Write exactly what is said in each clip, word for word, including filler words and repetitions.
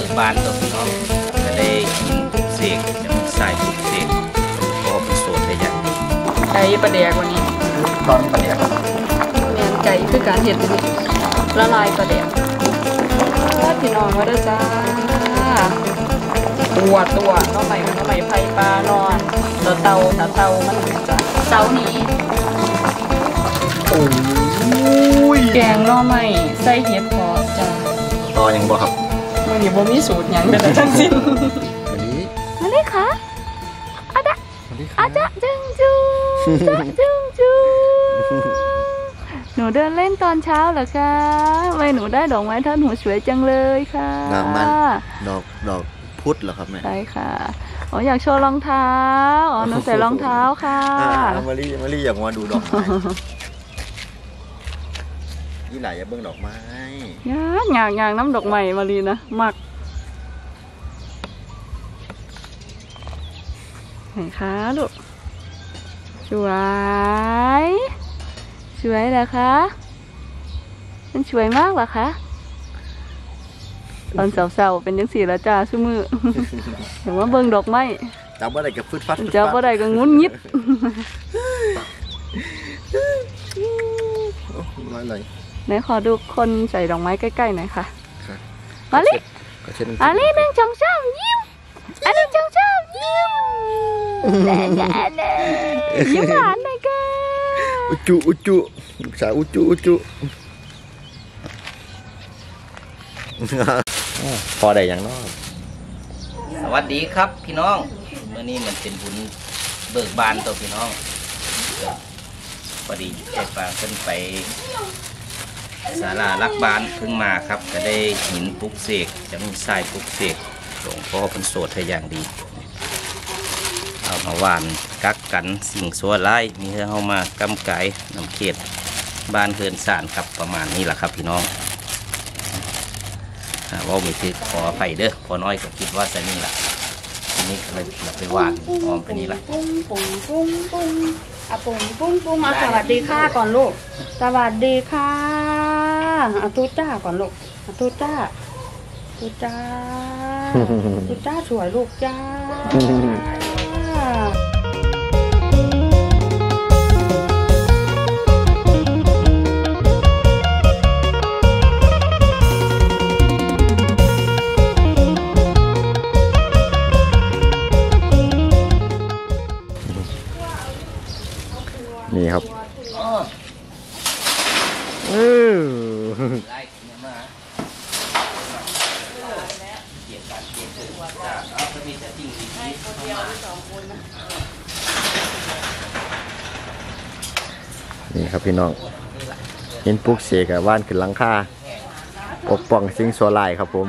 กบานตัวพี่น้องจะได้กินปลุกเสกจะมีสายปลุกเสกเพราะเป็นโสดได้อย่างดีไก่ปลาแดกวันนี้ตอนปลาแดกแมนไก่คือการเห็ดละลายปลาแดกพี่น้องมาด้วยจ้าตัวตัวน้องใหม่น้องใหม่ไผ่ปลานอนเตาเตาเตาเตามันจ้าเตานี้โอ้ยแกงน้องใหม่ใส่เห็ดพอจ้าต่อยังบ่ครับวันนี้บ่มีสูตรยังเป็นทั้งสิ้นวันนี้มาเลยค่ะอาจ๊ะอาจ๊ะจึงจูจ๊ะจึงจูหนูเดินเล่นตอนเช้าเหรอคะทำไมหนูได้ดอกไม้ท่านหัวสวยจังเลยค่ะดอกมันดอกดอกพุธเหรอครับแม่ใช่ค่ะอ๋ออยากโชว์รองเท้าอ๋อหนูใส่รองเท้าค่ะมาลี่มาลี่อยากมาดูดอกไม้ยี่หลายอย่าเบิ่งดอกไม้ยากยากยากน้ำดอกไม้มาลีนะมักไหนคะลูกสวยสวยเหรอคะมันสวยมากเหรอคะตอนสาวๆเป็นยังสี่ละจ้าชั่วมือเห็นว่าเบิ่งดอกไม้จับว่าอะไรกับฟืดฟัดจับว่าอะไรกับงุ้นยิดมาเลยไหนขอดูคนใส่ดอกไม้ใกล้ๆหน่อยค่ะมาลิอันนี้หนึ่งจงช่างยิ้มอันนี้จงช่างยิ้มแน่แน่แน่ยิ้มหวานหน่อยกันอุจุอุจุสาวอุจุอุจุพอได้อย่างน้อยสวัสดีครับพี่น้องเมื่อนี้มันเป็นบุญเบิกบานตัวพี่น้องพอดีไอ้ปางขึ้นไปศาลารักบานเพิ่งมาครับจะได้หินปลุกเสกจะมีทรายปลุกเสกหลวงพ่อเป็นโสดให้อย่างดีเอามาหวานกักกันสิ่งชั่วร้ายมีเพื่อเข้ามากำไก่นำเขตบ้านเฮือนสานครับประมาณนี้แหละครับพี่น้องว่าไม่ถือขออภัยเด้อพอน้อยก็คิดว่าจะนี่แหละทีนี้ก็เลยไปหวานออมไปนี่แหละปุ้งปุ้งปุ้งปุ้งอะปุ้งปุ้งปุ้งมาสวัสดีค่ะก่อนลูกสวัสดีค่ะอะทุจ้าก่อนลูกอะทุจ้าทุจ้าทุจ้าสวยลูกจ้านี่ครับเออนี่ครับพี่น้องเห็นปลุกเสกว่านขึ้นหลังคาปกป้องสิ่งชั่วร้ายครับผม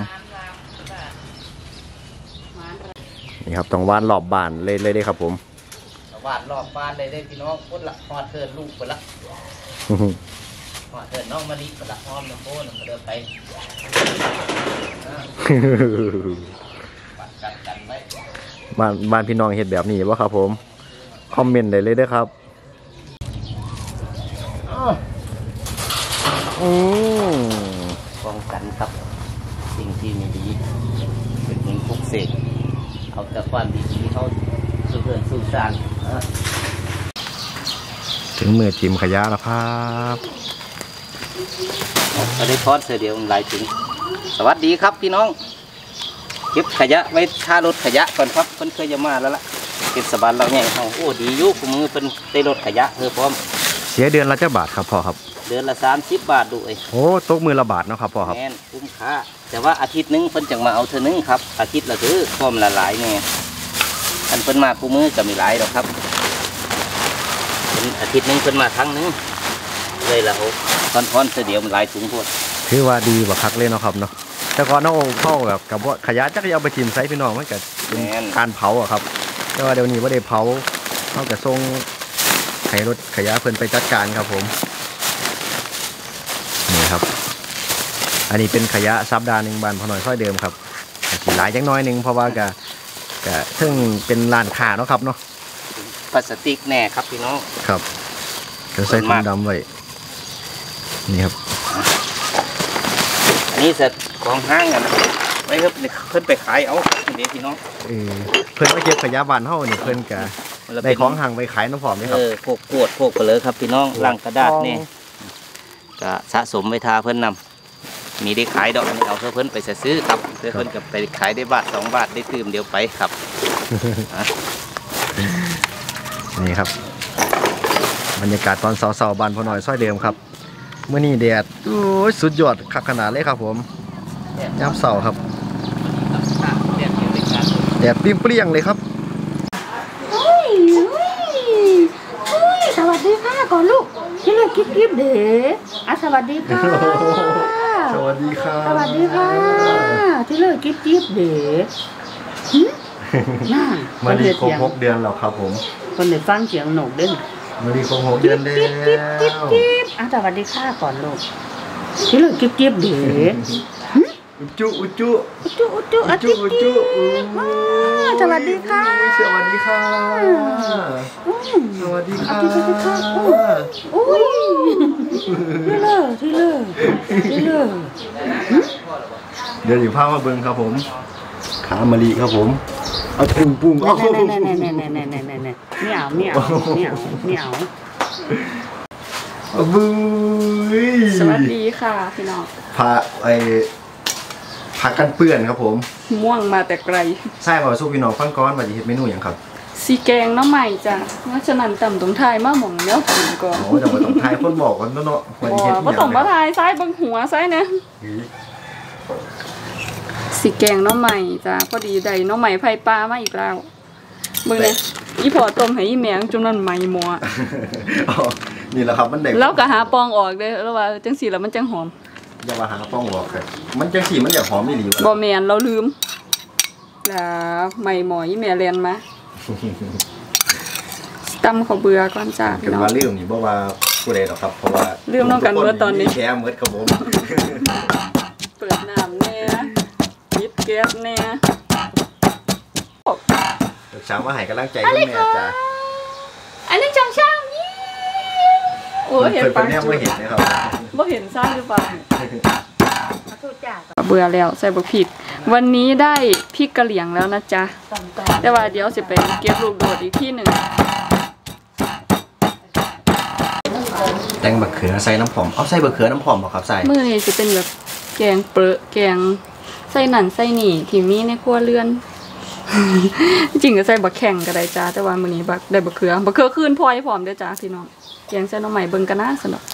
นี่ครับต้องว่านรอบบ้านเลยเลยได้ครับผมวาดรอบบ้านเลยได้พี่น้องพุทธละพอดเทินลูกไปละพอดเทินน้องมาลิไปละพร้อมน้ำโป้นเดินไปบ้านบ้านพี่น้องเห็ดแบบนี้วะครับผมคอมเมนต์ได้เลยด้วยครับอืมป้องกันครับสิ่งที่ไม่ดีเป็นเหมือนพวกเสกเอาแต่ความดีๆเขาสู่เพื่อนสู่สานถึงมือจิ้มขยะแล้วครับก็ได้ทอดเสียเดียวหลายถึงสวัสดีครับพี่น้องเก็บขยะไว้ท่ารถขยะก่อนครับเพิ่นเคยจะมาแล้วล่ะเก็บสบานเราเนี่ยโอ้ดียุคมือเป็นได้รถขยะเธอพร้อมเสียเดือนละเจ้าบาทครับพ่อครับเดือนละสามสิบบาทด้วยโอ้ตกมือละบาทเนาะครับพ่อครับแม่นคุ้มค่าแต่ว่าอาทิตย์นึงเพิ่นจังมาเอาเธอนึงครับอาทิตย์ละคือพร้อมละหลายเนี่ยอันเพิ่นมาคู่มือก็มีหลายหรอกครับเป็นอาทิตย์นึงเพิ่นมาครั้งนึงเลยละโอ้ทอนทอนเสียเดียวมันหลายถุงพวกถือว่าดีกว่าคักเลยเนาะครับเนาะแต่ก่อนน้องเข้าแบบกับว่าขยะจักรยานไปจิ้มไซพี่น้องมันก็เป็นการเผาอะครับแต่ว่าเดี๋ยวนี้ว่าได้เผาเขาจะส่งให้รถขยะเพิ่นไปจัดการครับผมนี่ครับอันนี้เป็นขยะซับดาหนึ่งบานพอหน่อยค่อยเดิมครับสีหลายจังน้อยหนึ่งเพราะว่ากะกะซึ่งเป็นร้านค้าเนาะครับเนาะพลาสติกแน่ครับพี่น้องครับจะใส่ถุงดำไว้นี่ครับอันนี้เสร็จของห้างกันนะไว้ครับเพิ่นไปขายเอาเดี๋ยวพี่น้องเออเพิ่นมาเก็บขยะบ้านเฮานี่เพิ่นก็ได้ของห่างไปขายน้ำหอมนี่ครับเออพวกกวดพวกเปลือกครับพี่น้องลังกระดาษนี่ก็สะสมไว้ทาเพิ่นนำมีได้ขายดอกอันนี้เอาเพื่อเพิ่นไปซื้อครับเพื่อเพิ่นกับไปขายได้บาทสองบาทได้ตื่มเดียวไปครับนี่ครับบรรยากาศตอนเสาๆบ้านพ่อน้อยซอยเดิมครับเมื่อนี้แดดโอ้ยสุดยอดคักขนาดเลยครับผมยามเสาครับแดดเปรี้ยงๆเลยครับเฮ้ยเฮ้ยเฮ้ยสวัสดีค่ะก่อนลูกที่เลยกิ๊บกิ๊บเด้อ่ะสวัสดีค่ะสวัสดีครับสวัสดีค่ะที่เลยกิ๊บกิ๊บเด้หึน่ามาดีครบหกเดือนแล้วครับผมคนได้ฟังเสียงหนกเด้นมาดีครบหกเดือนแล้วกิ๊บกิ๊บกิ๊บกิ๊บอ่ะสวัสดีค่ะก่อนลูกที่เลยกิ๊บกิ๊บเด้อุจุอุจุอุจุอุจุอุจุอุจุสวัสดีค่ะสวัสดีค่ะอืมสวัสดีค่ะสวัสดีค่ะอุ้ยที่เลยที่เลยที่เลยเดี๋ยวอยู่ภาพมาเบิ้งครับผมขามะลิครับผมเอาปุ้งปุ้งแน่แน่แน่แน่แน่แน่แน่แน่แน่ไม่เอาไม่เอาไม่เอาไม่เอาเอาบุ้ยสวัสดีค่ะพี่น้องพาไอพากันเปื้อนครับผมม่วงมาแต่ไกลใช่ป่ะสู้พี่น้องฟังก้อนว่าจะเฮ็ดเมนูอย่างครับสีแกงน้ำใหม่จ้ะเพราะฉะนั้นต่ำตรงไทยมาหม่องเนี้ยกินก่อนโอ้แต่ว่าต้องทายคนบอกกันเนาะว่าจะเฮ็ดบ่ต้องมาทายซ้ายบังหัวซ้ายนะสีแกงน้ำใหม่จ้ะพอดีได้น้ำใหม่ไผ่ปลามาอีกแล้วเบิ่งเนี่ยอีพอต้มให้อีแมงจนนั้นไหม้หม้อนี่แหละครับมันได้แล้วก็หาปองออกเด้อแล้วว่าจังสีแล้วมันจังหอมอย่ามาหาป้องบอกครับมันจังสีมันอยากหอมอีหลีบ่แม่นเราลืมแล้วไหม้หม้ออีแม่เรียนมาตำข้าวเบื่อก่อนจ้ะเป็พี่นน้องว่าลืมนี่บ่ว่าผู้ใดหรอกครับเพราะว่าลืมน้องกันเมื่อตอนนี้แค่เมื่อครับผมเปิดน้ำแน่ยิดแก๊สแน่ช้างมาให้กำลังใจคุณแม่จ้าอันนี้จังช่างยี่โอ้ยเห็นเพิ่นปะเพิ่นแนบไม่เห็นนะครับบ่เห็นซ่าหรือเปล่าเบื่อแล้วใส่บะพริก วันนี้ได้พริกกะเหรี่ยงแล้วนะจ๊ะแต่ว่าเดี๋ยวสิไปเก็บลูกโดดอีกที่หนึ่งแตงบักเขือใส่น้ำหอมเอาใส่บักเขือน้ำหอมบ่ครับใส่มื้อนี้สิเป็นแบบแกงเปรอะแกงใส่นั่นใส่นี่ที่มีในครัวเรือน จริงก็ใส่บักแข่งก็ได้จ้าแต่ว่ามื้อนี้บักได้บักเขือบักเขือคืนพลอยพร้อมเด้อจ้าพี่น้องแกงใส่หน่อไม้เบิ่งกันนะสนุก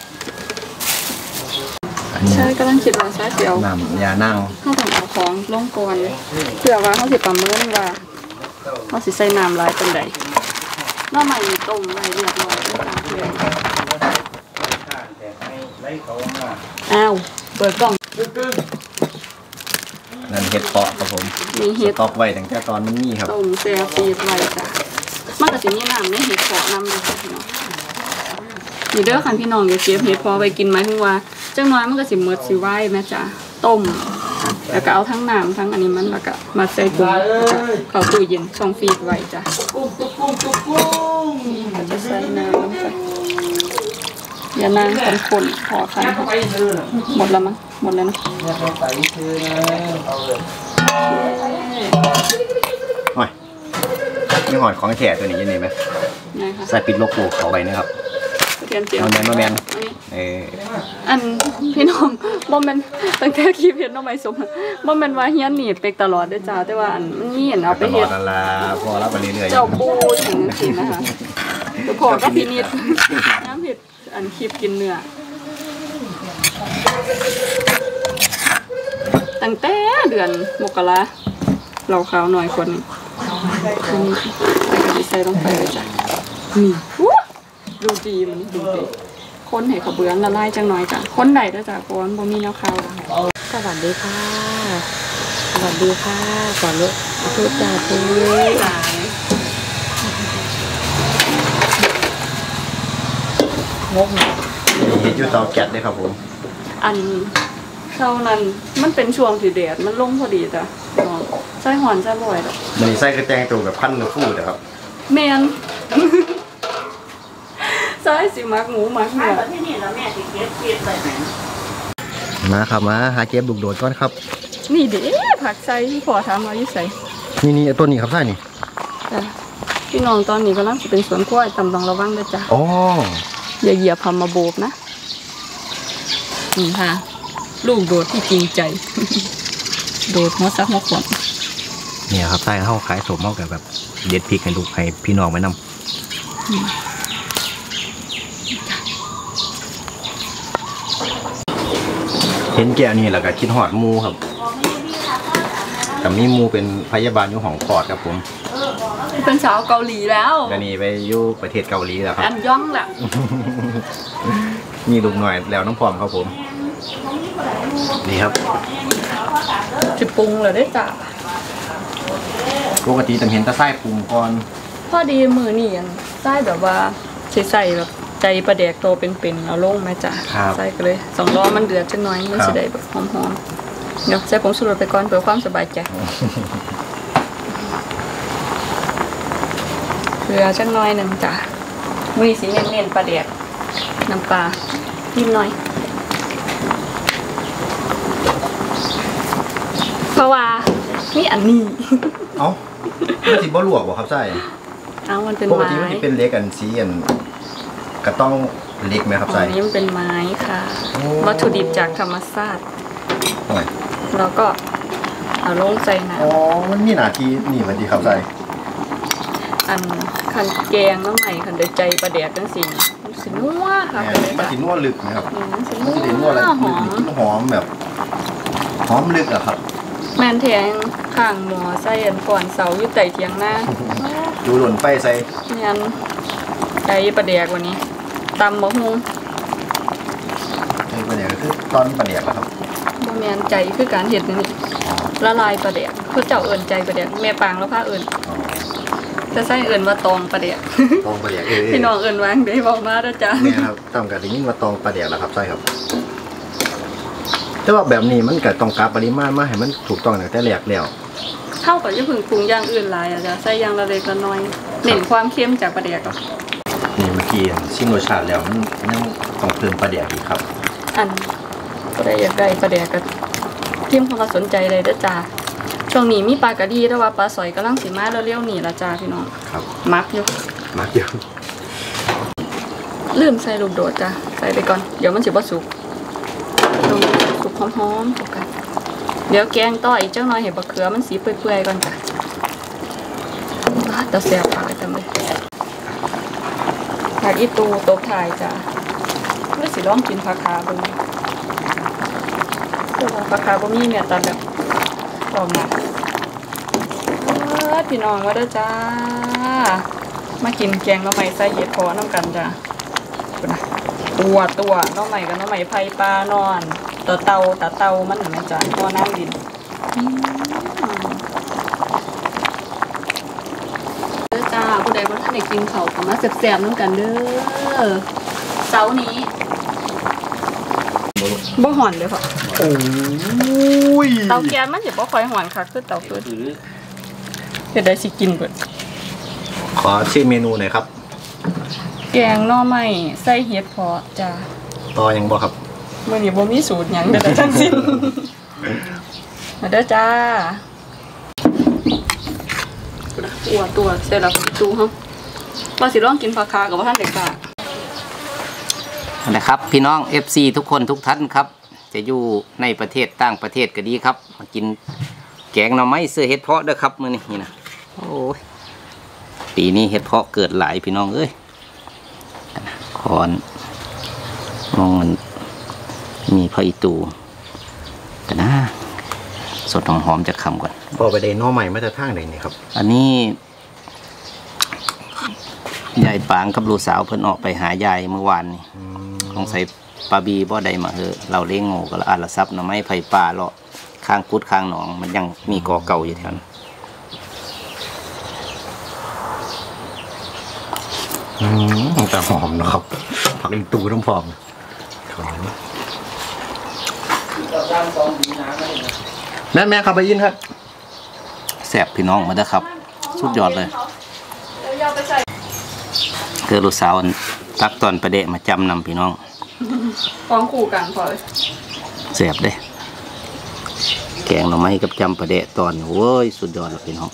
ใช่กำลังคิดว่าใช่สิเอาน้ำยานั่งเฮาต้องเอาของลงก่อนเพื่อว่าเฮาสิประเมินว่าเฮาสิใส่น้ำหลายปานใดหน่อไม้นี่ต้มไว้เรียบร้อยแล้วจ้าเพื่อนอ้าวเปิดกล่องนั่นเห็ดเพาะครับผมมีเห็ดสต็อกไว้ตั้งแต่ตอนมันมีครับต้มแซ่บฟีดไว้จ้ะมันก็สิมีน้ำในเห็ดเพาะน้ำเลยค่ะพี่น้องนี่เด้อคันพี่น้องอย่าเก็บเห็ดเพาะไว้กินไหมถึงว่าจังน้อยมันก็สิหมดสิไหวแม่จ้ะต้มแล้วก็เอาทั้งน้ำทั้งอันนี้มันแล้วก็มาใส่ถุงเข้าตู้เย็นช่องฟรีซไว้จ้ะก็จะใส่น้ำลงไปอย่านางคนคนพอคันหมดแล้วมั้งหมดแล้วนะโอ้ยนี่หอดของแท้ตัวนี้ยังไงไหมไงคะใส่ปิดโลโก้เขาไว้นะครับกระเทียมเจียวมาแมนมาแมนเอออันพี่น้องบ่แม่นตั้งแต่คลิปเฮ็ดน้องไม้สมบ่แม่นว่าเฮียนหนีเป็กตลอดเด้อจ้าแต่ว่าอันมันมีเห็นเอาไปตลเฮ็อดดนั่นล่ะพอรับไปเรื่อยๆเจ้าปูถึงสินะคะคือพ่อก็พินิจน้ำเฮ็ดอันคลิปกินเนื้อตั้งแต่เดือนมกราเราขาวหน่อยคนนี้ใส่ลงไปเลยจ้ะนี่ดูดีมันดูดีคนให้เขาเบื้องละลายจังหน่อยจ้ะคนใดด้วยจ้ะเพราะว่าบ่มีแนวขาวสวัสดีค่ะสวัสดีค่ะก่อนลูกพูดจาพูดจาโมกเห็ดอยู่เตาแก๊สเลยครับผมอันเท่านั้นมันเป็นช่วงที่แดดมันลงพอดีจ้ะใส่หอนใส่บ่อยดอกมันนี่ใส่กระแจงตัวแบบพันกับฟูดนะครับแมน ใส่สิมักหมูมักเนื้อมาครับมาหาเก็บลูกโดดก่อนครับนี่เด้ผักใส่ที่พ่อทำมาอยู่ใส่นี่นี่ตัวนี้ครับใช่นี่พี่น้องตอนนี้กำลังจะเป็นสวนกล้วยตำต้องระวังด้วยจ้ะอ๋ออย่าเหยียบพามาโบกนะนี่ค่ะ ลูกโดดที่จริงใจ โดดหัวซักหัวขวดเนี่ยครับใช่เขาขายสมเขากับแบบเด็ดพริกให้ลูกให้พี่น้องไว้นำเห็นแก้วนี่แหละก็คิดหอดมูครับกับมีมูเป็นพยาบาลอยู่ห้องคลอดครับผมเป็นสาวเกาหลีแล้วแล้วนี่ไปอยู่ประเทศเกาหลีแล้วครับอันย่องแหละมีลูกหน่อยแล้วน้องพร้อมครับผมนี่ครับจะปรุงเลยได้จ้ะปกติจะเห็นแตะไส้ปรุงก่อนพอดีมือนี่อันใส่แบบว่าใส่แบบใจประแดกโตเป็นๆเอาลงไหมจ้ะใส่กันเลยสองล้อมันเดือดจังน้อยมันจะได้แบบหอมๆเดี๋ยวใส่ผงชูรสไปก่อนเพื่อความสบายใจเกลือจังน้อยหนึ่งจ้ะมือสีเน้นๆประแดกน้ำปลานิดหน่อยเพราะว่านี่อันนี้เอ้ามันสิบ่ลวกบ่ครับใช่เอามันเป็นปกไม้ติมันสิเป็นเล็กอันสีอันกระต้องเล็กไหมครับอัใช่นนี้มันเป็นไม้ค่ะโอ้วัตถุดิบจากธรรมชาติโอ้ยแล้วก็เอาลงใส่น้อ๋อมันมีหน้าที่นี่มันดีครับใช่ำอันขันแกงน้ำใหม่ขันเดือดใจประแดกจังสิมันสินัวค่ะแม่เป็นมันจ้ะสินัวลึกนะครับอืมมันสิมันสิได้นันัววอะไรหลึอก มนี่กินหอมแบบหอมลึกอะครับแมนแทงข้างหมอใส่อันก่อนเสาอยู่ใต้เทียงหน้าดูหล่นไฟใส่แมนใจประแดกวันนี้ตำมะฮุงไอ้ประเดี๋ยวก็คือตอนประเดี๋ยวครับบ่แมนใจคือการเห็ดนี่ละลายประแดกคือเจ้าเอิญใจประแดกแม่ปางแล้วพาเอิญอ๋อจะใส่เอิญว่าตองประแดกตองประเดี๋ยวเออพี่น้องเอิญวางได้บอกมาแล้วจ้ะเนี่ยครับตามกันอย่างนี้มาตองประเดี๋ยวแล้วครับใช่ครับ แต่ว่าแบบนี้มันก็ต้องกาปริมาณมาให้มันถูกต้องตั้งแต่แรกแล้วเท่ากับจะพึ่งปรุงอย่างอื่นหลายอ่ะจ้ะใส่อย่างละเล็กละน้อยเน้นความเค็มจากประแดกอ่ะนี่เมื่อกี้ชิมรสชาติแล้วมันยังต้องเพิ่มประเดี๋ยวอีกครับอันก็ได้อยากได้ประแดกกับทีมเข้ามาสนใจเลยเด้อจ้าช่วงนี้มีปลากระดีแต่ว่าปลาสอยกำลังสีมาเร็วๆนี่ละจ้าพี่น้องครับมักอยู่มากเยอะลืมใส่ลูกโดดจ้ะใส่ไปก่อนเดี๋ยวมันสิบ่สุกต้องสุกหอมๆสุกกันเดี๋ยวแกงต่ออีกเจ้าน้อยเห็นบะเขือมันสีเปื่อยๆก่อนจ้ะแต่แซ่บปากจังเลยผักอีตูตบถ่ายจ้ะไม่สิลองกินผักขาบ่มีผักขาบ่มีเนี่ยตัดแบบลองนะพี่น้องมาเด้อจ้ามากินแกงน้องใหม่ใส่เห็ดพอน้ำกันจ้ะตัวตัวน้องใหม่กับน้องใหม่ไผ่ปลานอนตัวเตาตาเตามันเหมือนจ้ะพอน้ำดินเด้อจ้าผู้ใดบ่ทันได้กินเขาวก็มาแซ่บๆน้ำกันเด้อเสาร์นี้บ่ห่อนเลยค่ะโอ้ยเตาแก๊สมันจะบ่ค่อยห่อนค่ะคือเตาฟืนเฮ็ดได้สิกินเบิดขอชื่อเมนูหน่อยครับแกงหน่อไม้ใส่เห็ดเพาะจ้าต่อยังบ่ครับมื้อนี้บ่มีสูตรหยังเด้อทั้งสิ้นมาเด้อจ้าอ้วตัวเสร็จแล้วตูเฮาว่าสิลองกินผักคากับว่าท่านเด็กกะนะครับพี่น้อง เอฟ ซี ทุกคนทุกท่านครับ จะอยู่ในประเทศต่างประเทศก็ดีครับมากินแกงหน่อไม้เสื้อเห็ดเพาะเด้อครับมื้อนี้นี่นะโอ้ยปีนี้เห็ดเพาะเกิดหลายพี่น้องเอ้ยคอนมองมันมีพระอิตูกันนะสดหอมๆจะคำก่อนพอไปได้หน้อใหม่มาจากทางไหนนี่ครับอันนี้ยายปางกับลูกสาวเพิ่นออกไปหายายเมื่อวานนี่ต้องใส่ปลาบีบ่ได้มาเถอะเราเลี้ยงงูก็ละอันละซับหน่อไม้ไผ่ป่าเลาะข้างกุดข้างหนองมันยังมีกอเก่าอยู่แถวนั้นอืมแต่หอมนะครับผักอีตูต้องพร้อมแม่แม่ครับไปยินครับแซ่บพี่น้องมาเด้อครับสุดยอดเลยคือลูกสาวอันตักตอนประเดะมาจำนำพี่น้องฟ้องคู่กันพอเลยแซ่บเด้แกกงหน่อไม้กับจำปลาแดะตอนโอ้ยสุดยอดเลยพี่น้อง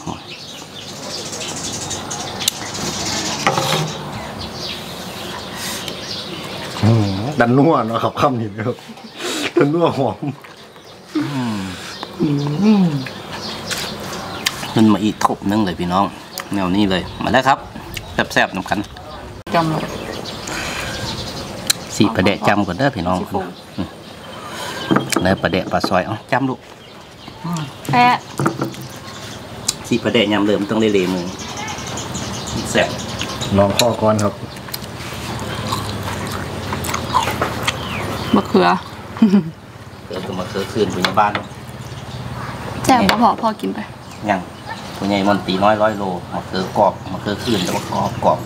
ดันนัวเนาะครับคำนี้ครับดันนัวหอมขึ้นมาอีกทบนึงเลยพี่น้องแนวนี้เลยมาแล้วครับแซ่บๆน้ำกันจำเลยสีปลาแดะจำก่อนเด้อพี่น้องเนื้อปลาแดะปลาซอยอ๋อจำลูกแอะสีปลาแดะยำเริ่มต้องได้เลมือแซ่บลองข้อก่อนครับมะเขือเดี๋ยวจะมาเคือคืนอยู่ในบ้านแจ่มพอพอกินไปยังตัวใหญ่มันตีน้อยร้อยโลมาเคือกรอบมาเคือคืนแล้วก็กรอบกรอบ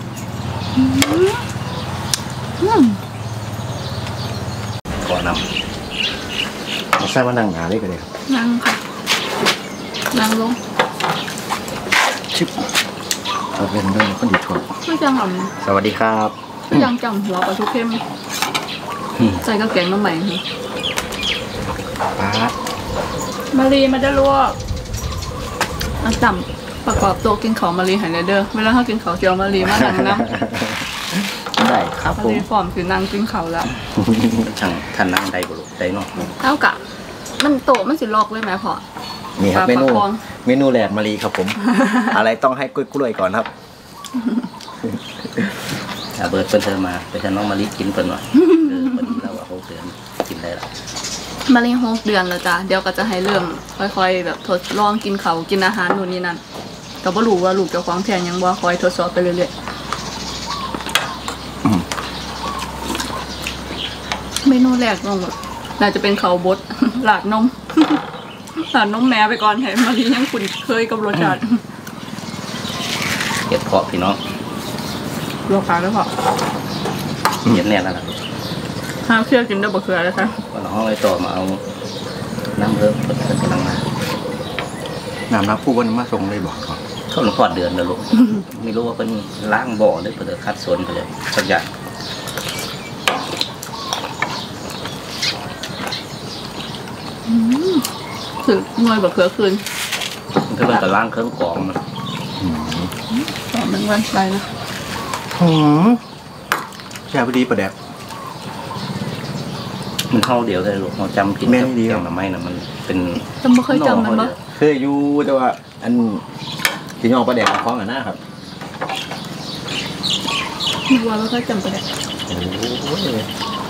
ก่อนนำมาใส่มานั่งหนาเลยกันเลยครับนั่งค่ะนั่งลงชิบเอาเป็นเรื่องคนดีทั่วไม่จังหรอสวัสดีครับไม่จังจังหัวปลาทุกเข้มใส่กระแกงน้ำใหม่ป้ามารีมาได้ลวกอันต่ำประกอบโต๊ะกินของมารีหายเด้อเวลาเขากินเขาเจียวมารีมานั่งน้ำได้ครับมาผมรีฟอร์มคือนั่งกินเขาแล้วช่างท่านนั่งได้บุรุษได้เนาะเท่ากับมันโตมันสิลอกเลยไหมพอนี่ครับเมนูปลาประคองเมนูแหลกมารีครับผม อะไรต้องให้กล้วยๆก่อนครับถ้าเบิร์ดเป็นเธอมาไปฉันน้องมาลิกินเป็นหน่อยเออพอดีแล้วว่าเขาเสือนกินได้ละมารีหกเดือนแล้วจ้ะเดี๋ยวก็จะให้เริ่มค่อยๆแบบทดลองกินเขากินอาหารนู่นนี่นั่นก็บ่รู้ว่าลูกเจ้าของแทนยังบ่คอยทดสอบไปเรื่อยๆเมนูแรกน้องแบบน่าจะเป็นเขาบด หลาดนม หลาดนมแม่ไปก่อนให้มารียังคุ้นเคยกับรสชาติเก็บเพาะพี่น้องลวกปลาแล้วพอเย็นแน่แล้วล่ะห้ามเชื่อกินด้วยบะเขือเลยค่ะวันห้องไอ้ต่อมาเอาน้ำเพิ่มเพิ่มกำลังมาน้ำน้ำผู้วันมาส่งเลยบอกก่อนเข้าหลวงพ่อเดือนแล้วลูก ไม่รู้ว่าเป็นล้างบ่อหรือเปิดคัดสนไปเลยสักอย่างถึงหน่วยบะเขือคืนมันก็เป็นกับล้างเครื่องกรองมันสองหนึ่งวันไปนะหืมแช่พอดีประแดกมันเข้าเดียวเลยลูกเราจำกินแม่นกับดีแกครับงหน่อไม้น่ะมันเป็นจำไม่เคยจำมันปะเคยอยู่แต่ว่า อันที่ยองประแดกกับคล้องอ่ะนะครับมีวัวแล้วก็จำไปได้โอ้ย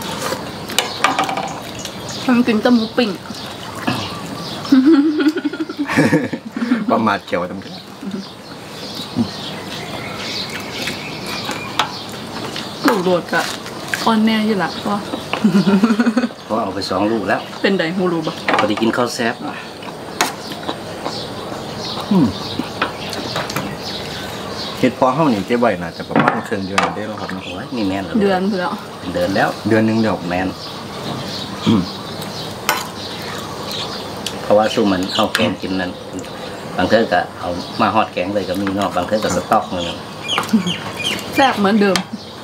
มันกินแตะหมูปิ่งประมาทเขียวตั้งแต่ลูกโดดกะออนแน่อยู่ละก็เพราะเอาไปสองลูกแล้วเป็นไดฮูรูบะพอดีกินข้าวแซ่บเห็ดพอเฮานี่เก็บไว้น่าจะประมาณครึ่งเดือนได้แล้วครับเนาะโอ้ยนี่แม่นเลยเดือนเพื่อเป็นเดือนแล้วเดือนหนึงเดียวแม่นเพราะว่าสู้มันเข้าแกงกินนั่นบางเทอก็เอามาฮอดแกงเลยก็มีเนอกบางเทอก็สต๊อกนึงแซ่บเหมือนเดิม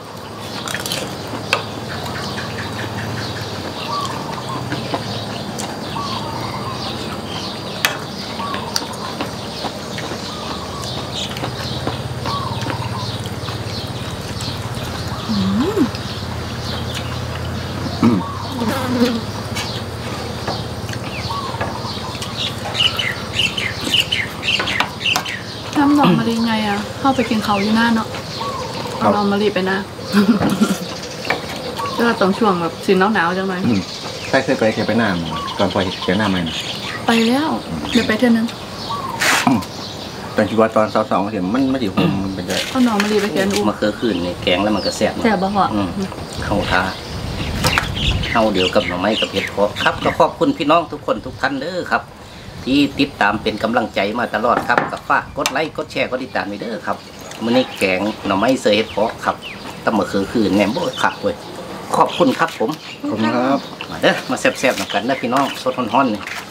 ทำหนองมะลิไงอ่ะเข้าไปกินเขาอยู่หน้าเนาะเอาหนองมะลิไปหน้า ก็ต้องช่วงแบบสินหนาวๆจังไหมอืมใครเคยไปเคยไปหน้ามันตอนพอเขียนหน้ามันไปแล้วเดี๋ยวไปเท่านึงตอนที่ว่าตอนสาวสองเห็นมันมันอยู่ผมมันเป็นไงเอาหนองมะลิไปเขียนอูมาเคยคืนนี่แกงแล้วมันก็แซ่บแซ่บบ่เหรออืมเข้าท่าเข้าเดียวกับหน่อไม้กับเห็ดเพาะครับก็ขอบคุณพี่น้องทุกคนทุกท่านเด้อครับ ที่ติดตามเป็นกำลังใจมาตลอดครับกับฝากกดไลค์กดแชร์กดติดตามไปเด้อครับมื้อนี้แกงหน่อไม้เสือเห็ดเพาะครับตั้งมาคือคืนแหนมโบ้ขักเว้ยขอบคุณครับผมขอบคุณครับมาเด้อมาแซ่บๆนำกันเด้อพี่น้องสดฮ้อนๆนี่